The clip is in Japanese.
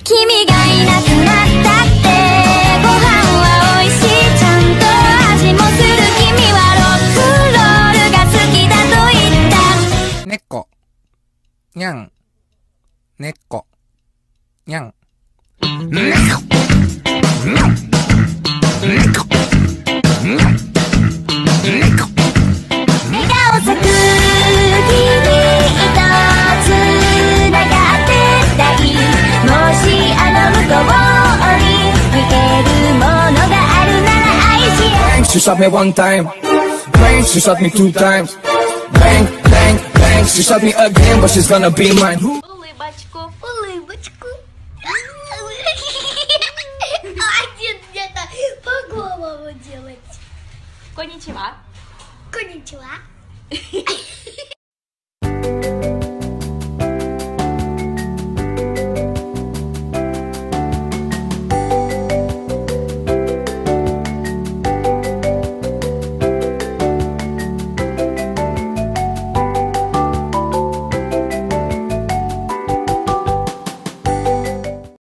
君がいなくなったってご飯は美味しいちゃんと味もする君はロックンロールが好きだと言った猫にゃん猫にゃん She shot me one time, bang, she shot me two times, bang, bang, bang, she shot me again, but she's gonna be mine. Улыбочку, улыбочку. Один где-то по голову делать. Коничева. Коничева.